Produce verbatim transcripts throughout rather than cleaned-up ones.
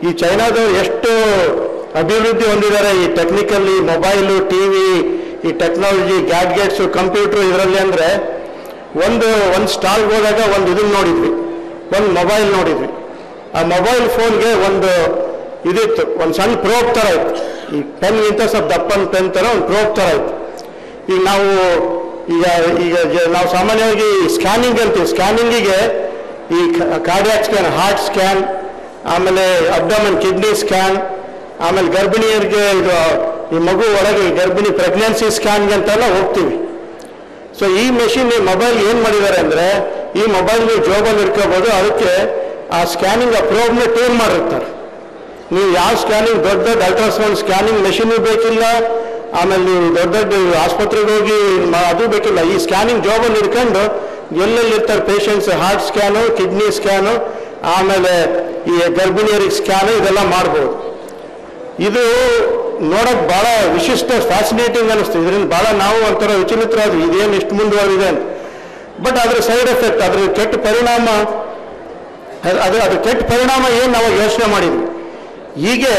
ಈ ಚೈನಾದವರು ಎಷ್ಟು ಅಭಿವೃದ್ಧಿ ಹೊಂದಿದ್ದಾರೆ ಈ ಟೆಕ್ನಿಕಲಿ, ಮೊಬೈಲು, ಟಿ ವಿ, ಈ ಟೆಕ್ನಾಲಜಿ, ಗ್ಯಾಡ್ಗೆಟ್ಸು, ಕಂಪ್ಯೂಟ್ರು ಇದರಲ್ಲಿ. ಅಂದರೆ ಒಂದು ಒಂದು ಸ್ಟಾಲ್ಗೆ ಹೋದಾಗ ಒಂದು ಇದನ್ನು ನೋಡಿದ್ವಿ, ಒಂದು ಮೊಬೈಲ್ ನೋಡಿದ್ವಿ. ಆ ಮೊಬೈಲ್ ಫೋನ್ಗೆ ಒಂದು ಇದಿತ್ತು, ಒಂದು ಸಣ್ಣ ಪ್ರೋಬ್ ಥರ ಇತ್ತು. ಈ ಪೆನ್ಗಿಂತ ಸ್ವಲ್ಪ ದಪ್ಪನ ಪೆನ್ ಥರ ಒಂದು ಪ್ರೋಬ್ ಥರ ಇತ್ತು. ಈಗ ನಾವು ಈಗ ಈಗ ನಾವು ಸಾಮಾನ್ಯವಾಗಿ ಸ್ಕ್ಯಾನಿಂಗ್ ಅಂತೀವಿ. ಸ್ಕ್ಯಾನಿಂಗಿಗೆ ಈ ಕಾರ್ಡಿಯಾಕ್ ಸ್ಕ್ಯಾನ್, ಹಾರ್ಟ್ ಸ್ಕ್ಯಾನ್, ಆಮೇಲೆ ಅಬ್ಡಮನ್ ಕಿಡ್ನಿ ಸ್ಕ್ಯಾನ್, ಆಮೇಲೆ ಗರ್ಭಿಣಿಯರಿಗೆ ಇದು ಈ ಮಗು ಒಳಗೆ ಗರ್ಭಿಣಿ ಪ್ರೆಗ್ನೆನ್ಸಿ ಸ್ಕ್ಯಾನ್ಗೆ ಅಂತೆಲ್ಲ ಹೋಗ್ತೀವಿ. ಸೊ ಈ ಮೆಷಿನ್, ಈ ಮೊಬೈಲ್ ಏನು ಮಾಡಿದ್ದಾರೆ ಅಂದರೆ, ಈ ಮೊಬೈಲ್ ನೀವು ಜೋಬಲ್ಲಿ ಇಟ್ಕೋಬೋದು. ಅದಕ್ಕೆ ಆ ಸ್ಕ್ಯಾನಿಂಗ್ ಆ ಪ್ರೋಬ್ನ ಟ್ಯೂನ್ ಮಾಡಿರ್ತಾರೆ. ನೀವು ಯಾವ ಸ್ಕ್ಯಾನಿಂಗ್, ದೊಡ್ಡ ದೊಡ್ಡ ಅಲ್ಟ್ರಾಸೌಂಡ್ ಸ್ಕ್ಯಾನಿಂಗ್ ಮೆಷಿನು ಬೇಕಿಲ್ಲ, ಆಮೇಲೆ ನೀವು ದೊಡ್ಡ ದೊಡ್ಡ ಆಸ್ಪತ್ರೆಗೆ ಹೋಗಿ ಅದು ಬೇಕಿಲ್ಲ. ಈ ಸ್ಕ್ಯಾನಿಂಗ್ ಜಾಬಲ್ಲಿ ಇಟ್ಕೊಂಡು ಎಲ್ಲೆಲ್ಲಿ ಇರ್ತಾರೆ patients, heart scan, kidney scan, ಆಮೇಲೆ ಈ ಗರ್ಭಿಣಿಯರಿಗೆ ಸ್ಕ್ಯಾನು, ಇದೆಲ್ಲ ಮಾಡ್ಬೋದು. ಇದು ನೋಡೋಕೆ ಭಾಳ ವಿಶಿಷ್ಟ, ಫ್ಯಾಸಿನೇಟಿಂಗ್ ಅನ್ನಿಸ್ತು. ಇದರಿಂದ ಭಾಳ ನಾವು ಒಂಥರ ವಿಚಲಿತರಾದ್ವಿ, ಇದೇನು ಇಷ್ಟು ಮುಂದುವರಿದೆ ಅಂತ. ಬಟ್ ಅದ್ರ ಸೈಡ್ ಎಫೆಕ್ಟ್, ಅದ್ರ ಕೆಟ್ಟ ಪರಿಣಾಮ, ಅದು ಅದ್ರ ಕೆಟ್ಟ ಪರಿಣಾಮ ಏನು ನಾವು ಯೋಚನೆ ಮಾಡಿದ್ವಿ. ಹೀಗೆ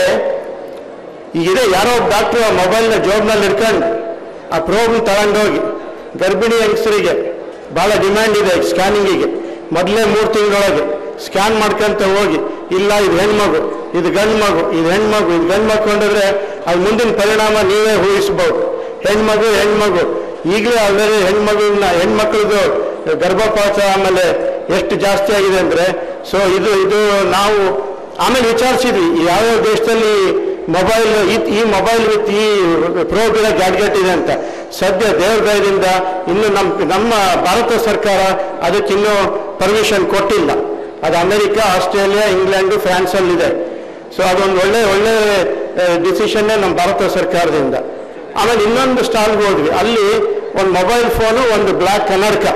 ಈಗಿದೆ ಯಾರೋ ಡಾಕ್ಟ್ರು ಆ ಮೊಬೈಲ್ನ ಜೋಬ್ನಲ್ಲಿ ಇಟ್ಕೊಂಡು ಆ ಪ್ರೋಬ್ನ ತಗೊಂಡೋಗಿ ಗರ್ಭಿಣಿ ಹೆಂಗಸರಿಗೆ ಭಾಳ ಡಿಮ್ಯಾಂಡ್ ಇದೆ ಸ್ಕ್ಯಾನಿಂಗಿಗೆ. ಮೊದಲೇ ಮೂರು ತಿಂಗಳೊಳಗೆ ಸ್ಕ್ಯಾನ್ ಮಾಡ್ಕೊಂತ ಹೋಗಿ, ಇಲ್ಲ ಇದು ಹೆಣ್ಮಗು, ಇದು ಗಂಡು ಮಗು, ಇದು ಹೆಣ್ಮಗು, ಇದು ಗಂಡು ಮಗು ಕೊಂಡ್ರೆ ಅದು ಮುಂದಿನ ಪರಿಣಾಮ ನೀವೇ ಊಹಿಸ್ಬೋದು. ಹೆಣ್ಮಗು ಹೆಣ್ಮಗು ಈಗಲೇ ಆಲ್ರೆಡಿ ಹೆಣ್ಮಗುವಿನ ಹೆಣ್ಮಕ್ಳದ್ದು ಗರ್ಭಪಾತ ಆಮೇಲೆ ಎಷ್ಟು ಜಾಸ್ತಿ ಆಗಿದೆ ಅಂದರೆ. ಸೊ ಇದು ಇದು ನಾವು ಆಮೇಲೆ ವಿಚಾರಿಸಿದ್ವಿ ಯಾವ್ಯಾವ ದೇಶದಲ್ಲಿ ಮೊಬೈಲ್ ಈ ಮೊಬೈಲ್ ವಿತ್ ಈ ಪ್ರೋಬಿನ ಗ್ಯಾಡ್ಗೆಟ್ ಇದೆ ಅಂತ. ಸದ್ಯ ದೇವ್ರ ದಯದಿಂದ ಇನ್ನು ನಮ್ಮ ನಮ್ಮ ಭಾರತ ಸರ್ಕಾರ ಅದಕ್ಕಿನ್ನೂ ಪರ್ಮಿಷನ್ ಕೊಟ್ಟಿಲ್ಲ. ಅದು ಅಮೆರಿಕ, ಆಸ್ಟ್ರೇಲಿಯಾ, ಇಂಗ್ಲೆಂಡು, ಫ್ರಾನ್ಸಲ್ಲಿದೆ. ಸೊ ಅದೊಂದು ಒಳ್ಳೆ ಒಳ್ಳೆ ಡಿಸಿಷನ್ನೇ ನಮ್ಮ ಭಾರತ ಸರ್ಕಾರದಿಂದ. ಆಮೇಲೆ ಇನ್ನೊಂದು ಸ್ಟಾಲ್ಗೆ ಹೋದ್ವಿ, ಅಲ್ಲಿ ಒಂದು ಮೊಬೈಲ್ ಫೋನು, ಒಂದು ಬ್ಲ್ಯಾಕ್ ಕನ್ನಡಕ.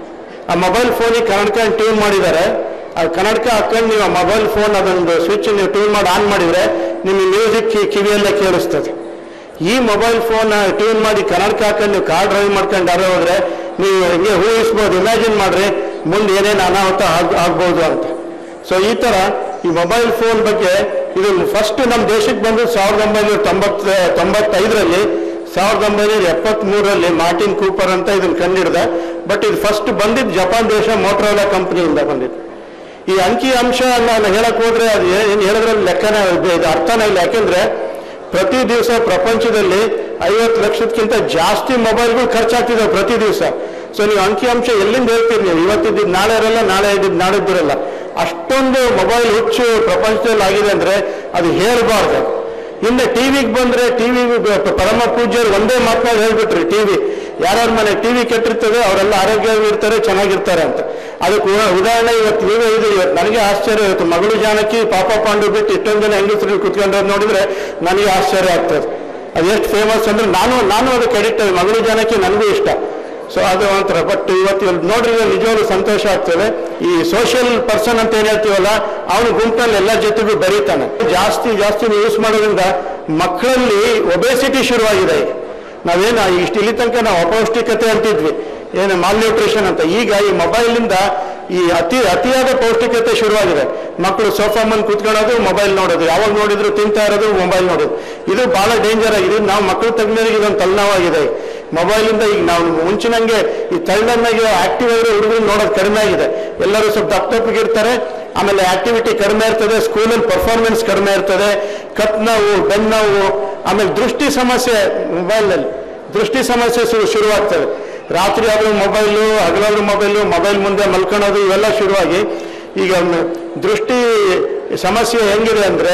ಆ ಮೊಬೈಲ್ ಫೋನಿಗೆ ಕನ್ನಡಕ ಟ್ಯೂನ್ ಮಾಡಿದ್ದಾರೆ. ಆ ಕನ್ನಡಕ ಹಾಕೊಂಡು ನೀವು ಆ ಮೊಬೈಲ್ ಫೋನ್ ಅದೊಂದು ಸ್ವಿಚ್ ನೀವು ಟ್ಯೂನ್ ಮಾಡಿ ಆನ್ ಮಾಡಿದರೆ ನಿಮಗೆ ಮ್ಯೂಸಿಕ್ ಕಿವಿಯಲ್ಲೇ ಕೇಳಿಸ್ತದೆ. ಈ ಮೊಬೈಲ್ ಫೋನ್ ಟ್ಯೂನ್ ಮಾಡಿ ಕನ್ನಡಕ ಹಾಕೊಂಡು ನೀವು ಕಾರ್ ಡ್ರೈವ್ ಮಾಡ್ಕೊಂಡು ಯಾರೋ ಹೋದರೆ ನೀವು ಹಿಂಗೆ ಊಹಿಸ್ಬೋದು, ಇಮ್ಯಾಜಿನ್ ಮಾಡಿರಿ ಮುಂದೆ ಏನೇನು ಅನಾಹುತ ಆಗ್ ಆಗ್ಬೋದು ಅಂತ. ಸೊ ಈ ಥರ ಈ ಮೊಬೈಲ್ ಫೋನ್ ಬಗ್ಗೆ ಇದು ಫಸ್ಟ್ ನಮ್ಮ ದೇಶಕ್ಕೆ ಬಂದು ಸಾವಿರದ ಒಂಬೈನೂರ ತೊಂಬತ್ತ ತೊಂಬತ್ತೈದರಲ್ಲಿ ಸಾವಿರದ ಒಂಬೈನೂರ ಎಪ್ಪತ್ತ್ಮೂರರಲ್ಲಿ ಮಾರ್ಟಿನ್ ಕೂಪರ್ ಅಂತ ಇದನ್ನು ಕಂಡಿಡ್ದ. ಬಟ್ ಇದು ಫಸ್ಟ್ ಬಂದಿದ್ದು ಜಪಾನ್ ದೇಶ ಮೋಟ್ರೋಲಾ ಕಂಪ್ನಿಯಿಂದ ಬಂದಿದ್ದು. ಈ ಅಂಕಿ ಅಂಶ ನಾನು ಹೇಳಕ್ಕೆ ಹೋದರೆ ಅದು ಏನು ಹೇಳೋದ್ರಲ್ಲಿ ಲೆಕ್ಕನೇ ಇದು ಅರ್ಥನೇ ಇಲ್ಲ. ಯಾಕೆಂದರೆ ಪ್ರತಿ ದಿವಸ ಪ್ರಪಂಚದಲ್ಲಿ ಐವತ್ತು ಲಕ್ಷಕ್ಕಿಂತ ಜಾಸ್ತಿ ಮೊಬೈಲ್ಗಳು ಖರ್ಚಾಗ್ತಿದ್ದಾವೆ ಪ್ರತಿ ದಿವಸ. ಸೊ ನೀವು ಅಂಕಿ ಅಂಶ ಎಲ್ಲಿಂದ ಹೇಳ್ತೀರಿ? ನೀವು ಇವತ್ತಿದ್ದು ನಾಳೆ ಇರಲ್ಲ, ನಾಳೆ ಇದ್ದಿದ್ದು ನಾಡಿದ್ದಿರಲ್ಲ. ಅಷ್ಟೊಂದು ಮೊಬೈಲ್ ಹುಚ್ಚು ಪ್ರಪಂಚದಲ್ಲಿ ಆಗಿದೆ ಅಂದರೆ ಅದು ಹೇಳಬಾರ್ದು. ಇನ್ನು ಟಿ ವಿಗೆ ಬಂದರೆ ಟಿ ವಿ ಪರಮ ಪೂಜ್ಯರು ಒಂದೇ ಮಾತನಾಡಿ ಹೇಳ್ಬಿಟ್ರಿ, ಟಿ ವಿ ಯಾರ್ಯಾರ ಮನೆ ಟಿ ವಿ ಕೆಟ್ಟಿರ್ತದೆ ಅವರೆಲ್ಲ ಆರೋಗ್ಯವಾಗಿರ್ತಾರೆ, ಚೆನ್ನಾಗಿರ್ತಾರೆ ಅಂತ. ಅದಕ್ಕೆ ಉದಾಹರಣೆ ಇವತ್ತು ನೀವೇ ಇದು. ಇವತ್ತು ನನಗೆ ಆಶ್ಚರ್ಯ, ಇವತ್ತು ಮಗಳು ಜಾನಕಿ, ಪಾಪ ಪಾಂಡು ಬಿಟ್ಟು ಇಷ್ಟೊಂದು ಜನ ಹೆಂಗಸರು ಕುತ್ಕೊಂಡೋದು ನೋಡಿದ್ರೆ ನನಗೆ ಆಶ್ಚರ್ಯ ಆಗ್ತದೆ. ಅದು ಎಷ್ಟು ಫೇಮಸ್ ಅಂದರೆ ನಾನು ನಾನು ಅದಕ್ಕೆ ಅಡಿಕ್ಟ್ ಆಗಿ, ಮಗಳು ಜಾನಕಿ ನನಗೂ ಇಷ್ಟ. ಸೊ ಅದು ಒಂಥರ. ಬಟ್ ಇವತ್ತು ಇಲ್ಲಿ ನೋಡ್ರಿ ನಿಜವಾಗ್ಲೂ ಸಂತೋಷ ಆಗ್ತದೆ. ಈ ಸೋಷಿಯಲ್ ಪರ್ಸನ್ ಅಂತ ಏನು ಹೇಳ್ತೀವಲ್ಲ, ಅವನು ಗುಂಪಲ್ಲಿ ಎಲ್ಲ ಜೊತೆಗೂ ಬರೀತಾನೆ. ಜಾಸ್ತಿ ಜಾಸ್ತಿ ಯೂಸ್ ಮಾಡೋದ್ರಿಂದ ಮಕ್ಕಳಲ್ಲಿ ಒಬೆಸಿಟಿ ಶುರುವಾಗಿದೆ. ನಾವೇನು ಇಷ್ಟು ಇಲ್ಲಿ ತನಕ ನಾವು ಅಪೌಷ್ಟಿಕತೆ ಅಂತಿದ್ವಿ, ಏನು ಮಾಲ್ನ್ಯೂಟ್ರಿಷನ್ ಅಂತ. ಈಗ ಈ ಮೊಬೈಲಿಂದ ಈ ಅತಿ ಅತಿಯಾದ ಪೌಷ್ಟಿಕತೆ ಶುರುವಾಗಿದೆ. ಮಕ್ಕಳು ಸೋಫಾ ಮುಂದೆ ಕೂತ್ಕೊಳ್ಳೋದು, ಮೊಬೈಲ್ ನೋಡೋದು, ಯಾವಾಗ ನೋಡಿದ್ರು ತಿಂತಾ ಇರೋದು, ಮೊಬೈಲ್ ನೋಡೋದು. ಇದು ಭಾಳ ಡೇಂಜರ್ ಆಗಿದೆ. ನಾವು ಮಕ್ಕಳು ತಜ್ಞರಿಗೆ ಇದೊಂದು ತಲೆನೋವಾಗಿದೆ ಮೊಬೈಲಿಂದ. ಈಗ ನಾವು ಮುಂಚಿನಂಗೆ ಈ ತಳ್ಳನ್ನಾಗಿ ಆಕ್ಟಿವ್ ಆಗಿರೋ ಹುಡುಗರು ನೋಡೋದು ಕಡಿಮೆ ಆಗಿದೆ. ಎಲ್ಲರೂ ಸ್ವಲ್ಪ ದಪ್ಪ ದಪ್ಪಗಿರ್ತಾರೆ, ಆಮೇಲೆ ಆಕ್ಟಿವಿಟಿ ಕಡಿಮೆ ಇರ್ತದೆ, ಸ್ಕೂಲಲ್ಲಿ ಪರ್ಫಾರ್ಮೆನ್ಸ್ ಕಡಿಮೆ ಇರ್ತದೆ, ಕತ್ ನೋವು, ಬೆನ್ನು ನೋವು, ಆಮೇಲೆ ದೃಷ್ಟಿ ಸಮಸ್ಯೆ. ಮೊಬೈಲ್ನಲ್ಲಿ ದೃಷ್ಟಿ ಸಮಸ್ಯೆ ಶುರು ಶುರುವಾಗ್ತದೆ. ರಾತ್ರಿ ಆದರೂ ಮೊಬೈಲು, ಹಗಲಾದ್ರೂ ಮೊಬೈಲು, ಮೊಬೈಲ್ ಮುಂದೆ ಮಲ್ಕೊಳ್ಳೋದು, ಇವೆಲ್ಲ ಶುರುವಾಗಿ ಈಗ ದೃಷ್ಟಿ ಸಮಸ್ಯೆ ಹೆಂಗಿದೆ ಅಂದರೆ,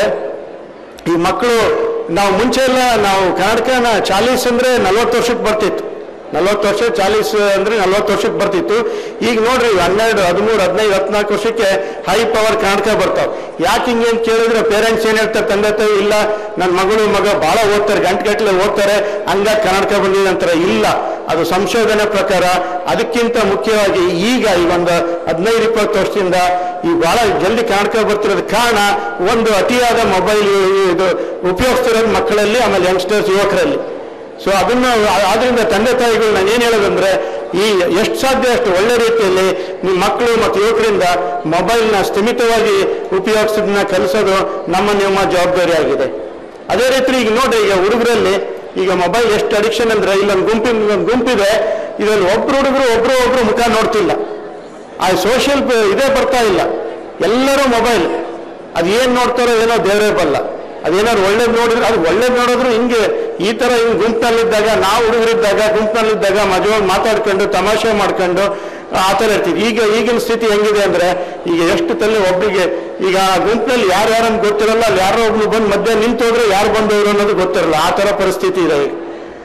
ಈ ಮಕ್ಕಳು ನಾವು ಮುಂಚೆ ಎಲ್ಲ ನಾವು ಕನ್ನಡಕನ ಚಾಲೀಸ್ ಅಂದರೆ ನಲ್ವತ್ತು ವರ್ಷಕ್ಕೆ ಬರ್ತಿತ್ತು. ನಲ್ವತ್ತು ವರ್ಷ ಚಾಲೀಸ್ ಅಂದರೆ ನಲ್ವತ್ತು ವರ್ಷಕ್ಕೆ ಬರ್ತಿತ್ತು. ಈಗ ನೋಡ್ರಿ ಹನ್ನೆರಡು ಹದಿಮೂರು ಹದಿನೈದು ಹದಿನಾಲ್ಕು ವರ್ಷಕ್ಕೆ ಹೈ ಪವರ್ ಕನ್ನಡಕ ಬರ್ತಾವೆ. ಯಾಕೆ ಹಿಂಗೆ ಅಂತ ಕೇಳಿದ್ರೆ ಪೇರೆಂಟ್ಸ್ ಏನು ಹೇಳ್ತಾರೆ, ತಂದೆ ತಾಯಿ, ಇಲ್ಲ ನನ್ನ ಮಗಳು ಮಗ ಭಾಳ ಓದ್ತಾರೆ, ಗಂಟೆ ಗಟ್ಟಲೆ ಓದ್ತಾರೆ, ಹಂಗಾಗಿ ಕನ್ನಡಕ ಬಂದಿದೆ ಅಂತಾರೆ. ಇಲ್ಲ, ಅದು ಸಂಶೋಧನೆ ಪ್ರಕಾರ ಅದಕ್ಕಿಂತ ಮುಖ್ಯವಾಗಿ ಈಗ ಈ ಒಂದು ಹದಿನೈದು ಇಪ್ಪತ್ತು ವರ್ಷದಿಂದ ಈ ಭಾಳ ಜಲ್ದಿ ಕನ್ನಡಕ ಬರ್ತಿರೋದು ಕಾರಣ ಒಂದು ಅತಿಯಾದ ಮೊಬೈಲ್ ಇದು ಉಪಯೋಗಿಸ್ತಿರೋದು ಮಕ್ಕಳಲ್ಲಿ, ಆಮೇಲೆ ಯಂಗ್ಸ್ಟರ್ಸ್, ಯುವಕರಲ್ಲಿ. ಸೊ ಅದನ್ನು ಆದ್ರಿಂದ ತಂದೆ ತಾಯಿಗಳು ನಾನು ಏನು ಹೇಳೋದಂದ್ರೆ, ಈ ಎಷ್ಟು ಸಾಧ್ಯ ಅಷ್ಟು ಒಳ್ಳೆ ರೀತಿಯಲ್ಲಿ ನಿಮ್ಮ ಮಕ್ಕಳು ಮತ್ತು ಯುವಕರಿಂದ ಮೊಬೈಲ್ನ ಸ್ಥಿಮಿತವಾಗಿ ಉಪಯೋಗಿಸೋದನ್ನ ಕಲಿಸೋದು ನಮ್ಮ ನಿಮ್ಮ ಜವಾಬ್ದಾರಿ ಆಗಿದೆ. ಅದೇ ರೀತಿ ಈಗ ನೋಡಿ, ಈಗ ಹುಡುಗರಲ್ಲಿ ಈಗ ಮೊಬೈಲ್ ಎಷ್ಟು ಅಡಿಕ್ಷನ್ ಅಂದ್ರೆ ಇಲ್ಲೊಂದು ಗುಂಪಿನ ಗುಂಪಿದೆ, ಇದರಲ್ಲಿ ಒಬ್ರು ಹುಡುಗರು ಒಬ್ರು ಒಬ್ರು ಮುಖ ನೋಡ್ತಿಲ್ಲ, ಆ ಸೋಷಿಯಲ್ ಇದೇ ಬರ್ತಾ ಇಲ್ಲ, ಎಲ್ಲರೂ ಮೊಬೈಲ್. ಅದು ಏನು ನೋಡ್ತಾರೋ ಏನೋ ದೇವರೇ ಬಲ್ಲ. ಅದೇನಾದ್ರು ಒಳ್ಳೇದು ನೋಡಿದ್ರೆ ಅದು ಒಳ್ಳೇದು ನೋಡಿದ್ರು ಹಿಂಗೆ ಈ ಥರ ಹಿಂಗೆ ಗುಂಪಿನಲ್ಲಿದ್ದಾಗ, ನಾವು ಹುಡುಗರಿದ್ದಾಗ ಗುಂಪಿನಲ್ಲಿದ್ದಾಗ ಮಜವಾಗಿ ಮಾತಾಡ್ಕೊಂಡು ತಮಾಷೆ ಮಾಡ್ಕೊಂಡು ಆ ಥರ ಇರ್ತೀವಿ. ಈಗ ಈಗಿನ ಸ್ಥಿತಿ ಹೆಂಗಿದೆ ಅಂದರೆ, ಈಗ ಎಷ್ಟು ತಲೆ ಒಬ್ಬರಿಗೆ ಈಗ ಆ ಗುಂಪಿನಲ್ಲಿ ಯಾರು ಯಾರನ್ನು ಗೊತ್ತಿರಲ್ಲ, ಅಲ್ಲಿ ಯಾರೋ ಒಬ್ರು ಬಂದು ಮಧ್ಯೆ ನಿಂತೋದ್ರೆ ಯಾರು ಬಂದವರು ಅನ್ನೋದು ಗೊತ್ತಿರಲ್ಲ, ಆ ಥರ ಪರಿಸ್ಥಿತಿ ಇದೆ ಈಗ.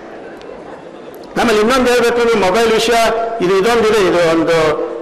ಆಮೇಲೆ ಇನ್ನೊಂದು ಹೇಳ್ಬೇಕಂದ್ರೆ ಮೊಬೈಲ್ ವಿಷಯ ಇದು ಇದೊಂದಿದೆ, ಇದು ಒಂದು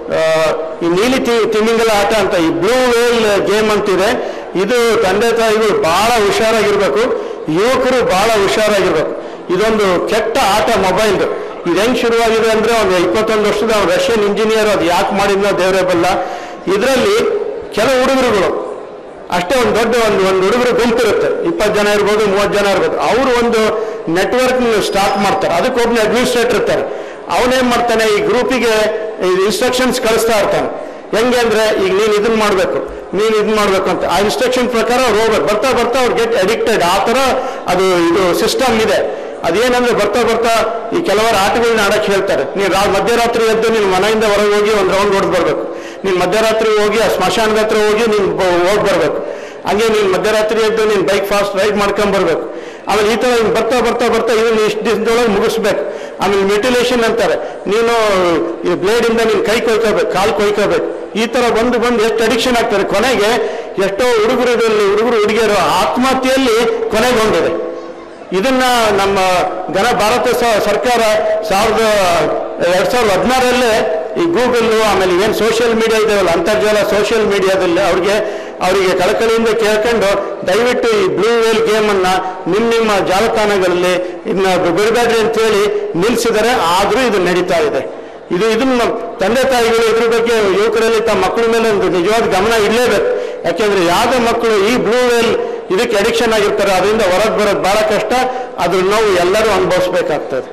ಈ ನೀಲಿ ತಿ ತಿಮಿಂಗಲ ಆಟ ಅಂತ, ಈ ಬ್ಲೂ ವೇಲ್ ಗೇಮ್ ಅಂತಿದೆ. ಇದು ತಂದೆ ತಾಯಿಗಳು ಬಹಳ ಹುಷಾರಾಗಿರ್ಬೇಕು, ಯುವಕರು ಬಹಳ ಹುಷಾರಾಗಿರ್ಬೇಕು. ಇದೊಂದು ಕೆಟ್ಟ ಆಟ ಮೊಬೈಲ್ದು. ಇದು ಹೆಂಗೆ ಶುರುವಾಗಿದೆ ಅಂದರೆ, ಒಂದು ಇಪ್ಪತ್ತೊಂದು ವರ್ಷದ ರಷ್ಯನ್ ಇಂಜಿನಿಯರ್ ಅದು ಯಾಕೆ ಮಾಡಿದ್ನೋ ದೇವರೇ ಬಲ್ಲ. ಇದರಲ್ಲಿ ಕೆಲವು ಹುಡುಗರುಗಳು ಅಷ್ಟೇ, ಒಂದು ದೊಡ್ಡ ಒಂದು ಒಂದು ಹುಡುಗರು ಗುಂಪಿರುತ್ತೆ, ಇಪ್ಪತ್ತು ಜನ ಇರ್ಬೋದು, ಮೂವತ್ತು ಜನ ಇರ್ಬೋದು. ಅವರು ಒಂದು ನೆಟ್ವರ್ಕ್ ಸ್ಟಾರ್ಟ್ ಮಾಡ್ತಾರೆ, ಅದಕ್ಕೊಬ್ಬನೇ ಅಡ್ಮಿನಿಸ್ಟ್ರೇಟರ್ ಇರ್ತಾರೆ. ಅವನೇನ್ ಮಾಡ್ತಾನೆ, ಈ ಗ್ರೂಪಿಗೆ ಇನ್ಸ್ಟ್ರಕ್ಷನ್ಸ್ ಕಳಿಸ್ತಾ ಇರ್ತಾನೆ. ಹೆಂಗೆ ಅಂದ್ರೆ, ಈಗ ನೀನು ಇದನ್ನ ಮಾಡಬೇಕು, ನೀನು ಇದನ್ನ ಮಾಡಬೇಕು ಅಂತ ಆ ಇನ್ಸ್ಟ್ರಕ್ಷನ್ ಪ್ರಕಾರ ಅವ್ರು ಹೋಗ್ಬೇಕು. ಬರ್ತಾ ಬರ್ತಾ ಅವ್ರು ಗೆಟ್ ಅಡಿಕ್ಟೆಡ್, ಆ ಥರ ಅದು ಇದು ಸಿಸ್ಟಮ್ ಇದೆ. ಅದೇನಂದ್ರೆ ಬರ್ತಾ ಬರ್ತಾ ಈ ಕೆಲವರು ಆಟಗಳನ್ನ ಆಡಕ್ಕೆ ಹೇಳ್ತಾರೆ. ನೀನು ರಾ ಮಧ್ಯರಾತ್ರಿ ಎದ್ದು ನೀನು ಮನೆಯಿಂದ ಹೊರಗೆ ಹೋಗಿ ಒಂದು ರೌಂಡ್ ಹೊಡೆದು ಬರಬೇಕು, ನೀನು ಮಧ್ಯರಾತ್ರಿ ಹೋಗಿ ಆ ಸ್ಮಶಾನದ ಹತ್ರ ಹೋಗಿ ನೀನು ಹೋಗಿ ಬರಬೇಕು, ಹಂಗೆ ನೀನು ಮಧ್ಯರಾತ್ರಿ ಎದ್ದು ನೀನು ಬೈಕ್ ಫಾಸ್ಟ್ ರೈಡ್ ಮಾಡ್ಕೊಂಡ್ ಬರ್ಬೇಕು. ಆಮೇಲೆ ಈ ಥರ ಬರ್ತಾ ಬರ್ತಾ ಬರ್ತಾ ಇದನ್ನು ಇಷ್ಟು ದಿವಸದೊಳಗೆ ಮುಗಿಸ್ಬೇಕು. ಆಮೇಲೆ ಮೆಟಿಲೇಷನ್ ಅಂತಾರೆ, ನೀನು ಈ ಬ್ಲೇಡಿಂದ ನೀನು ಕೈ ಕೊಯ್ಕೋಬೇಕು, ಕಾಲು ಕೊಯ್ಕೋಬೇಕು. ಈ ಥರ ಬಂದು ಬಂದು ಎಷ್ಟು ಅಡಿಕ್ಷನ್ ಆಗ್ತಾರೆ. ಕೊನೆಗೆ ಎಷ್ಟೋ ಹುಡುಗರಲ್ಲಿ ಹುಡುಗರು ಹುಡುಗಿಯರು ಆತ್ಮಹತ್ಯೆಯಲ್ಲಿ ಕೊನೆಗೊಂಡಿದೆ. ಇದನ್ನ ನಮ್ಮ ಘನ ಭಾರತ ಸರ್ಕಾರ ಸಾವಿರದ ಎರಡ್ ಸಾವಿರದ ಹದಿನಾರಲ್ಲೇ ಈ ಗೂಗಲ್ ಆಮೇಲೆ ಏನು ಸೋಷಿಯಲ್ ಮೀಡಿಯಾ ಇದೆಯಲ್ಲ, ಅಂತರ್ಜಾಲ ಸೋಷಿಯಲ್ ಮೀಡಿಯಾದಲ್ಲಿ ಅವ್ರಿಗೆ ಅವರಿಗೆ ಕಳಕಳಿಯಿಂದ ಕೇಳ್ಕೊಂಡು ದಯವಿಟ್ಟು ಈ ಬ್ಲೂ ವೇಲ್ ಗೇಮನ್ನು ನಿಮ್ಮ ನಿಮ್ಮ ಜಾಲತಾಣಗಳಲ್ಲಿ ಇದನ್ನ ಬಿಡಬೇಡ್ರಿ ಅಂತೇಳಿ ನಿಲ್ಲಿಸಿದರೆ, ಆದರೂ ಇದು ನಡೀತಾ ಇದೆ. ಇದು ಇದನ್ನ ತಂದೆ ತಾಯಿಗಳು ಇದ್ರ ಬಗ್ಗೆ ಯುವಕರಲ್ಲಿ ತಮ್ಮ ಮಕ್ಕಳ ಮೇಲೆ ಒಂದು ನಿಜವಾದ ಗಮನ ಇಡಲೇಬೇಕು. ಯಾಕೆಂದ್ರೆ ಯಾವುದೇ ಮಕ್ಕಳು ಈ ಬ್ಲೂ ವೇಲ್ ಇದಕ್ಕೆ ಅಡಿಕ್ಷನ್ ಆಗಿರ್ತಾರೆ, ಅದರಿಂದ ಹೊರಗೆ ಬರೋದು ಬಹಳ ಕಷ್ಟ. ಅದ್ರ ನೋವು ಎಲ್ಲರೂ ಅನುಭವಿಸ್ಬೇಕಾಗ್ತದೆ.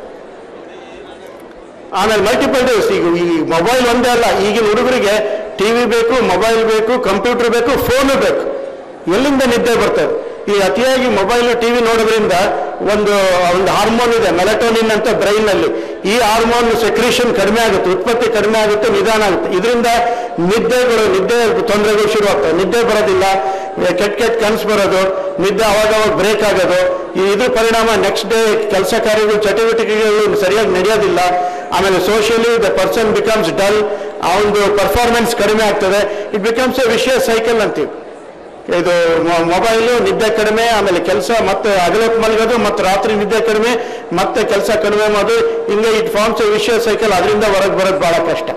ಆಮೇಲೆ ಮಲ್ಟಿಪಲ್ ಡೇಸ್, ಈಗ ಈ ಮೊಬೈಲ್ ಒಂದೇ ಅಲ್ಲ, ಈಗಿನ ಹುಡುಗರಿಗೆ ಟಿವಿ ಬೇಕು, ಮೊಬೈಲ್ ಬೇಕು, ಕಂಪ್ಯೂಟರ್ ಬೇಕು, ಫೋನು ಬೇಕು. ಎಲ್ಲಿಂದ ನಿದ್ದೆ ಬರ್ತದೆ? ಈ ಅತಿಯಾಗಿ ಮೊಬೈಲ್ ಟಿವಿ ನೋಡೋದ್ರಿಂದ ಒಂದು ಒಂದು ಹಾರ್ಮೋನ್ ಇದೆ ಮೆಲಟೋನಿನ್ ಅಂತ ಬ್ರೈನ್ನಲ್ಲಿ. ಈ ಹಾರ್ಮೋನ್ ಸೆಕ್ರೇಷನ್ ಕಡಿಮೆ ಆಗುತ್ತೆ, ಉತ್ಪತ್ತಿ ಕಡಿಮೆ ಆಗುತ್ತೆ, ನಿಧಾನ ಆಗುತ್ತೆ. ಇದರಿಂದ ನಿದ್ದೆಗಳು ನಿದ್ದೆ ತೊಂದರೆಗಳು ಶುರು ಆಗ್ತವೆ. ನಿದ್ದೆ ಬರೋದಿಲ್ಲ, ಕೆಟ್ಟ ಕೆಟ್ಟ ಕನಸು ಬರೋದು, ನಿದ್ದೆ ಅವಾಗವಾಗ ಬ್ರೇಕ್ ಆಗೋದು. ಇದ್ರ ಪರಿಣಾಮ ನೆಕ್ಸ್ಟ್ ಡೇ ಕೆಲಸ ಕಾರ್ಯಗಳು ಚಟುವಟಿಕೆಗಳು ಸರಿಯಾಗಿ ನಡೆಯೋದಿಲ್ಲ. ಆಮೇಲೆ socially the person becomes dull, ಆ ಒಂದು ಪರ್ಫಾರ್ಮೆನ್ಸ್ ಕಡಿಮೆ ಆಗ್ತದೆ. It becomes a vicious cycle ಅಂತೀವಿ. ಇದು ಮೊಬೈಲು, ನಿದ್ದೆ ಕಡಿಮೆ, ಆಮೇಲೆ ಕೆಲಸ ಮತ್ತೆ ಹಗಲೊತ್ತು ಮಲಗೋದು, ಮತ್ತೆ ರಾತ್ರಿ ನಿದ್ದೆ ಕಡಿಮೆ, ಮತ್ತೆ ಕೆಲಸ ಕಡಿಮೆ ಮಾಡೋದು, ಹಿಂಗೆ it forms a vicious cycle. ಅದರಿಂದ ಹೊರಗೆ ಬರೋದು ಬಹಳ ಕಷ್ಟ.